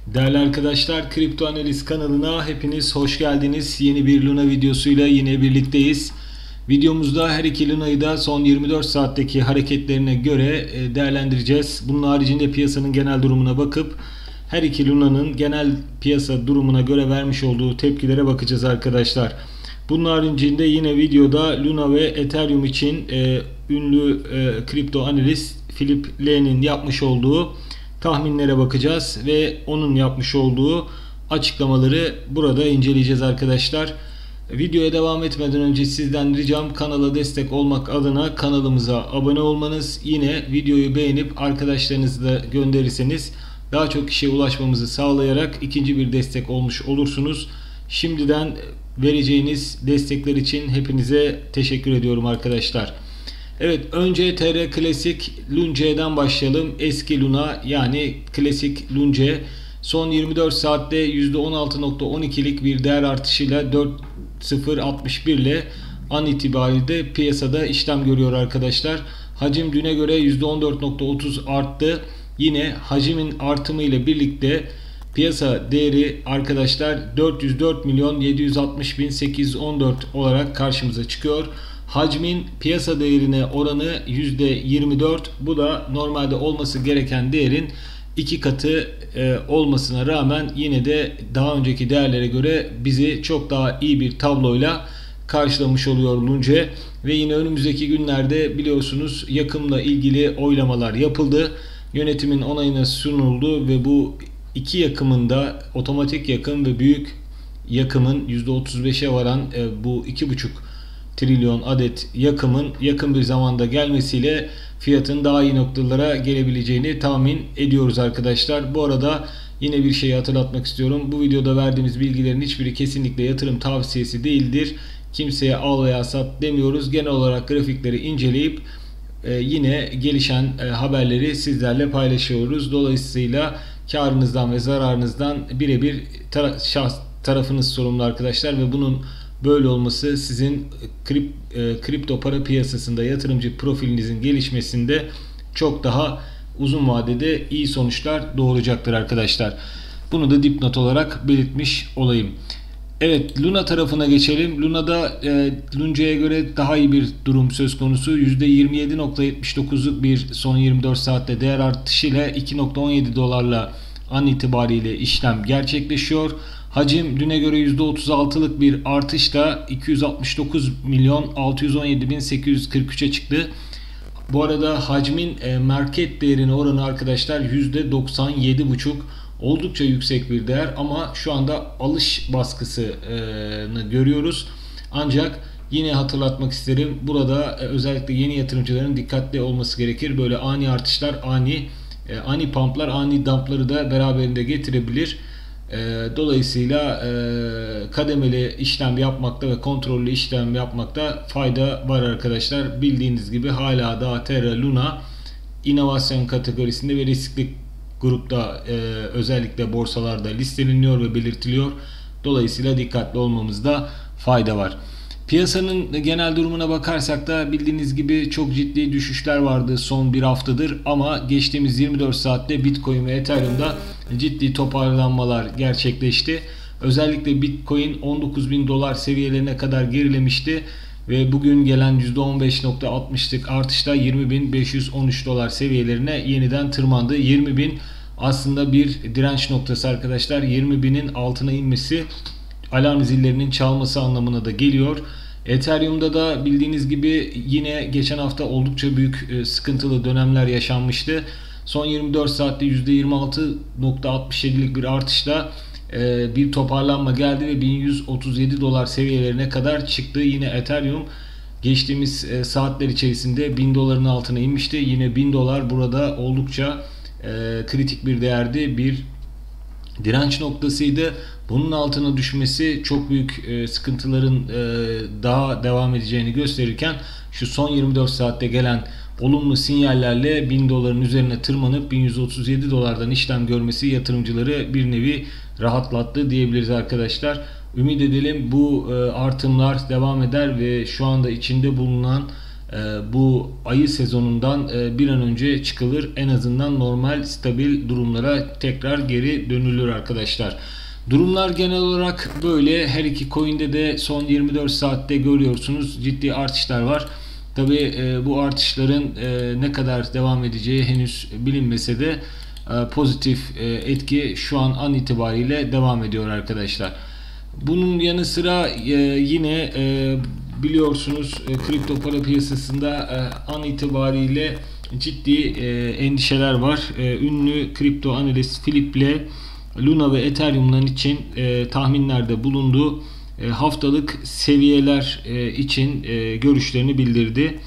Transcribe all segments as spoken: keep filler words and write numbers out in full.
Değerli arkadaşlar, Kripto Analiz kanalına hepiniz hoş geldiniz. Yeni bir Luna videosuyla yine birlikteyiz. Videomuzda her iki Luna'yı da son yirmi dört saatteki hareketlerine göre değerlendireceğiz. Bunun haricinde piyasanın genel durumuna bakıp her iki Luna'nın genel piyasa durumuna göre vermiş olduğu tepkilere bakacağız arkadaşlar. Bunun haricinde yine videoda Luna ve Ethereum için e, ünlü e, kripto analist Philip Lee'nin yapmış olduğu tahminlere bakacağız ve onun yapmış olduğu açıklamaları burada inceleyeceğiz arkadaşlar. Videoya devam etmeden önce sizden ricam kanala destek olmak adına kanalımıza abone olmanız, yine videoyu beğenip arkadaşlarınızı da gönderirseniz daha çok kişiye ulaşmamızı sağlayarak ikinci bir destek olmuş olursunuz. Şimdiden vereceğiniz destekler için hepinize teşekkür ediyorum arkadaşlar. Evet, önce T R Klasik Lunce'den başlayalım. Eski Luna yani Klasik Lunce son yirmi dört saatte yüzde on altı nokta on ikilik bir değer artışıyla dört bin altmış bir ile an itibariyle piyasada işlem görüyor arkadaşlar. Hacim düne göre yüzde on dört nokta otuz arttı. Yine hacimin artımı ile birlikte piyasa değeri arkadaşlar dört yüz dört milyon yedi yüz altmış bin sekiz yüz on dört olarak karşımıza çıkıyor. Hacmin piyasa değerine oranı yüzde yirmi dört. Bu da normalde olması gereken değerin iki katı e, olmasına rağmen yine de daha önceki değerlere göre bizi çok daha iyi bir tabloyla karşılamış oluyor Lunce. Ve yine önümüzdeki günlerde biliyorsunuz yakımla ilgili oylamalar yapıldı. Yönetimin onayına sunuldu ve bu iki yakımında otomatik yakım ve büyük yakımın yüzde otuz beşe varan e, bu iki buçuk trilyon adet yakımın yakın bir zamanda gelmesiyle fiyatın daha iyi noktalara gelebileceğini tahmin ediyoruz arkadaşlar. Bu arada yine bir şeyi hatırlatmak istiyorum. Bu videoda verdiğimiz bilgilerin hiçbiri kesinlikle yatırım tavsiyesi değildir. Kimseye al veya sat demiyoruz. Genel olarak grafikleri inceleyip e, yine gelişen e, haberleri sizlerle paylaşıyoruz. Dolayısıyla karınızdan ve zararınızdan birebir tara şahs tarafınız sorumlu arkadaşlar ve bunun böyle olması sizin krip, e, kripto para piyasasında yatırımcı profilinizin gelişmesinde çok daha uzun vadede iyi sonuçlar doğuracaktır arkadaşlar. Bunu da dipnot olarak belirtmiş olayım. Evet, Luna tarafına geçelim. Luna'da e, Lunce'ye göre daha iyi bir durum söz konusu. yüzde yirmi yedi nokta yetmiş dokuzluk bir son yirmi dört saatte değer artışıyla iki nokta on yedi dolarla an itibariyle işlem gerçekleşiyor. Hacim düne göre yüzde otuz altılık bir artışla iki yüz altmış dokuz milyon altı yüz on yedi bin sekiz yüz kırk üçe çıktı. Bu arada hacmin e, market değerine oranı arkadaşlar yüzde doksan yedi buçuk, oldukça yüksek bir değer ama şu anda alış baskısını görüyoruz. Ancak yine hatırlatmak isterim, burada e, özellikle yeni yatırımcıların dikkatli olması gerekir. Böyle ani artışlar, ani e, ani pumplar, ani dumpları da beraberinde getirebilir. Dolayısıyla kademeli işlem yapmakta ve kontrollü işlem yapmakta fayda var arkadaşlar. Bildiğiniz gibi hala daha Terra Luna inovasyon kategorisinde ve riskli grupta özellikle borsalarda listeleniyor ve belirtiliyor. Dolayısıyla dikkatli olmamızda fayda var. Piyasanın genel durumuna bakarsak da bildiğiniz gibi çok ciddi düşüşler vardı son bir haftadır ama geçtiğimiz yirmi dört saatte Bitcoin ve Ethereum'da ciddi toparlanmalar gerçekleşti. Özellikle Bitcoin on dokuz bin dolar seviyelerine kadar gerilemişti ve bugün gelen yüzde on beş nokta altmışlık artışla yirmi bin beş yüz on üç dolar seviyelerine yeniden tırmandı. yirmi bin aslında bir direnç noktası arkadaşlar. yirmi binin altına inmesi alarm zillerinin çalması anlamına da geliyor. Ethereum'da da bildiğiniz gibi yine geçen hafta oldukça büyük sıkıntılı dönemler yaşanmıştı. Son yirmi dört saatte yüzde yirmi altı nokta altmış yedilik bir artışla bir toparlanma geldi ve bin yüz otuz yedi dolar seviyelerine kadar çıktı. Yine Ethereum geçtiğimiz saatler içerisinde bin doların altına inmişti. Yine bin dolar burada oldukça kritik bir değerdi, bir direnç noktasıydı. Bunun altına düşmesi çok büyük e, sıkıntıların e, daha devam edeceğini gösterirken şu son yirmi dört saatte gelen olumlu sinyallerle bin doların üzerine tırmanıp bin yüz otuz yedi dolardan işlem görmesi yatırımcıları bir nevi rahatlattı diyebiliriz arkadaşlar. Ümit edelim bu e, artımlar devam eder ve şu anda içinde bulunan bu ayı sezonundan bir an önce çıkılır. En azından normal, stabil durumlara tekrar geri dönülür arkadaşlar. Durumlar genel olarak böyle. Her iki coin'de de son yirmi dört saatte görüyorsunuz ciddi artışlar var. Tabi bu artışların ne kadar devam edeceği henüz bilinmese de pozitif etki şu an an itibariyle devam ediyor arkadaşlar. Bunun yanı sıra yine biliyorsunuz kripto para piyasasında an itibariyle ciddi endişeler var. Ünlü kripto analist Philip Le, Luna ve Ethereum'ların için tahminlerde bulundu. Haftalık seviyeler için görüşlerini bildirdi.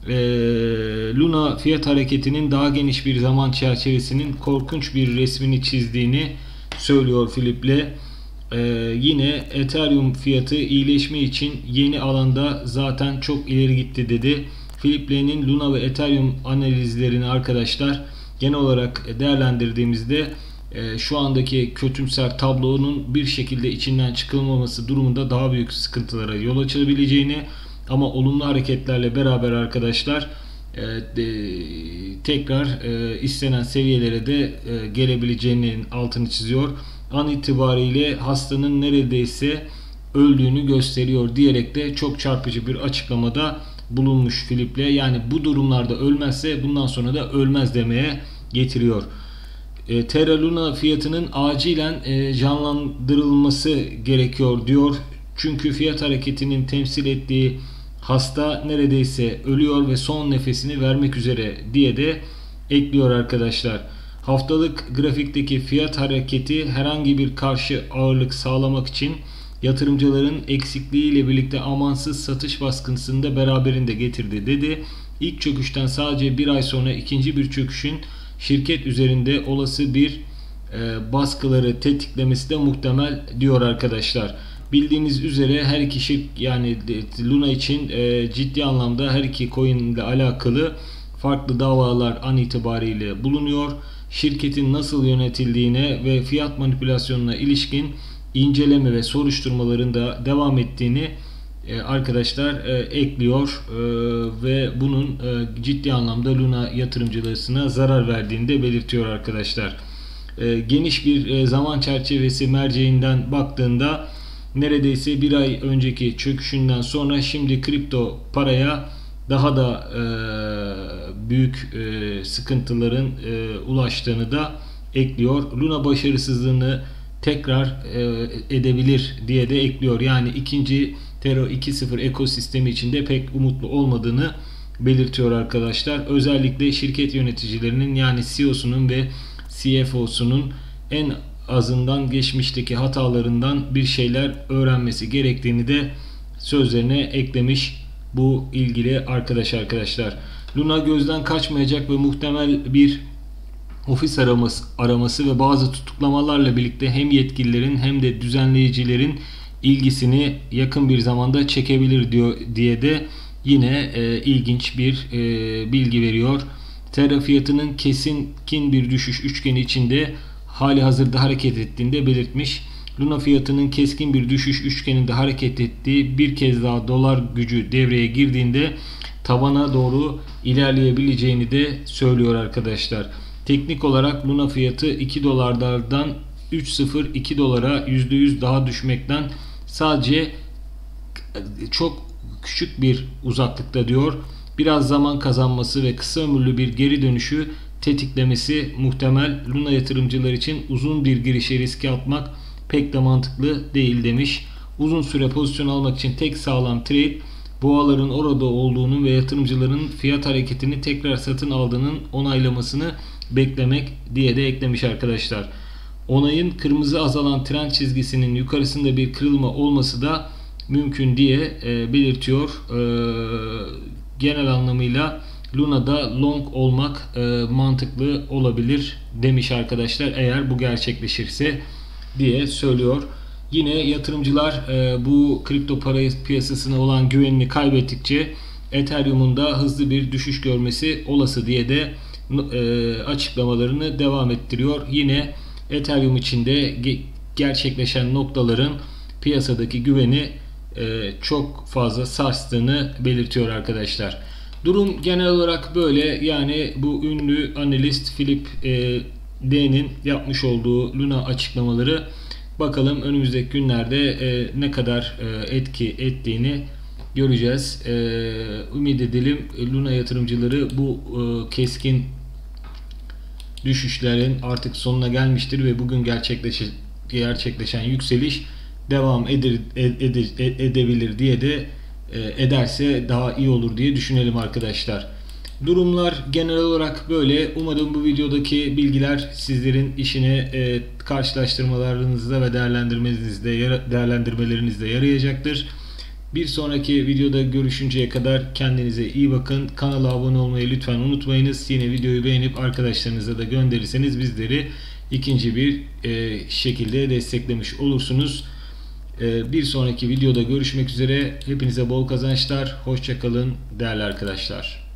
Luna fiyat hareketinin daha geniş bir zaman çerçevesinin korkunç bir resmini çizdiğini söylüyor Philip Le. Ee, yine Ethereum fiyatı iyileşme için yeni alanda zaten çok ileri gitti dedi. Philip Le'nin Luna ve Ethereum analizlerini arkadaşlar genel olarak değerlendirdiğimizde e, şu andaki kötümser tablonun bir şekilde içinden çıkılmaması durumunda daha büyük sıkıntılara yol açabileceğini, ama olumlu hareketlerle beraber arkadaşlar e, de, tekrar e, istenen seviyelere de e, gelebileceğinin altını çiziyor. An itibariyle hastanın neredeyse öldüğünü gösteriyor diyerek de çok çarpıcı bir açıklamada bulunmuş Philip Le. Yani bu durumlarda ölmezse bundan sonra da ölmez demeye getiriyor. E, Terra Luna fiyatının acilen e, canlandırılması gerekiyor diyor. Çünkü fiyat hareketinin temsil ettiği hasta neredeyse ölüyor ve son nefesini vermek üzere diye de ekliyor arkadaşlar. Haftalık grafikteki fiyat hareketi herhangi bir karşı ağırlık sağlamak için yatırımcıların eksikliğiyle birlikte amansız satış baskısını da beraberinde getirdi dedi. İlk çöküşten sadece bir ay sonra ikinci bir çöküşün şirket üzerinde olası bir e, baskıları tetiklemesi de muhtemel diyor arkadaşlar. Bildiğiniz üzere her iki şirket, yani Luna için e, ciddi anlamda her iki coin ile alakalı farklı davalar an itibariyle bulunuyor. Şirketin nasıl yönetildiğine ve fiyat manipülasyonuna ilişkin inceleme ve soruşturmaların da devam ettiğini e, arkadaşlar e, ekliyor e, ve bunun e, ciddi anlamda Luna yatırımcılarına zarar verdiğini de belirtiyor arkadaşlar. E, geniş bir e, zaman çerçevesi merceğinden baktığında neredeyse bir ay önceki çöküşünden sonra şimdi kripto paraya daha da e, büyük e, sıkıntıların e, ulaştığını da ekliyor. Luna başarısızlığını tekrar e, edebilir diye de ekliyor. Yani ikinci Terra iki nokta sıfır ekosistemi içinde pek umutlu olmadığını belirtiyor arkadaşlar. Özellikle şirket yöneticilerinin, yani C E O'sunun ve C F O'sunun en azından geçmişteki hatalarından bir şeyler öğrenmesi gerektiğini de sözlerine eklemiş bu ilgili arkadaş arkadaşlar. Luna gözden kaçmayacak ve muhtemel bir ofis araması, araması ve bazı tutuklamalarla birlikte hem yetkililerin hem de düzenleyicilerin ilgisini yakın bir zamanda çekebilir diyor diye de yine e, ilginç bir e, bilgi veriyor. Terra fiyatının keskin bir düşüş üçgeni içinde hali hazırda hareket ettiğini de belirtmiş. Luna fiyatının keskin bir düşüş üçgeninde hareket ettiği, bir kez daha dolar gücü devreye girdiğinde tabana doğru ilerleyebileceğini de söylüyor arkadaşlar. Teknik olarak Luna fiyatı iki dolarlardan üç nokta sıfır iki dolara yüzde yüz daha düşmekten sadece çok küçük bir uzaklıkta diyor. Biraz zaman kazanması ve kısa ömürlü bir geri dönüşü tetiklemesi muhtemel. Luna yatırımcılar için uzun bir girişe riske atmak pek de mantıklı değil demiş. Uzun süre pozisyon almak için tek sağlam trade boğaların orada olduğunu ve yatırımcıların fiyat hareketini tekrar satın aldığının onaylamasını beklemek diye de eklemiş arkadaşlar. Onayın kırmızı azalan trend çizgisinin yukarısında bir kırılma olması da mümkün diye e, belirtiyor. E, genel anlamıyla Luna'da long olmak e, mantıklı olabilir demiş arkadaşlar, eğer bu gerçekleşirse diye söylüyor. Yine yatırımcılar e, bu kripto para piyasasına olan güvenini kaybettikçe Ethereum'un da hızlı bir düşüş görmesi olası diye de e, açıklamalarını devam ettiriyor. Yine Ethereum içinde ge gerçekleşen noktaların piyasadaki güveni e, çok fazla sarstığını belirtiyor arkadaşlar. Durum genel olarak böyle. Yani bu ünlü analist Philip e, D'nin yapmış olduğu Luna açıklamaları, bakalım önümüzdeki günlerde e, ne kadar e, etki ettiğini göreceğiz. E, ümit edelim Luna yatırımcıları bu e, keskin düşüşlerin artık sonuna gelmiştir ve bugün gerçekleşen, gerçekleşen yükseliş devam ede, ede, edebilir diye de e, ederse daha iyi olur diye düşünelim arkadaşlar. Durumlar genel olarak böyle. Umarım bu videodaki bilgiler sizlerin işine e, karşılaştırmalarınızda ve değerlendirmelerinizde, değerlendirmelerinizde yarayacaktır. Bir sonraki videoda görüşünceye kadar kendinize iyi bakın. Kanala abone olmayı lütfen unutmayınız. Yine videoyu beğenip arkadaşlarınıza da gönderirseniz bizleri ikinci bir e, şekilde desteklemiş olursunuz. E, bir sonraki videoda görüşmek üzere. Hepinize bol kazançlar. Hoşça kalın değerli arkadaşlar.